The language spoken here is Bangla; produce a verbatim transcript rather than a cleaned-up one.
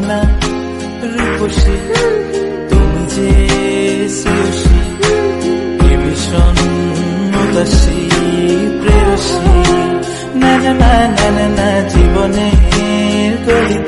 না রূপসী তুমি যে শ্রেয়সী এ ভীষণ উদাসী প্রেয়সী না না না না না জীবনের গলিতে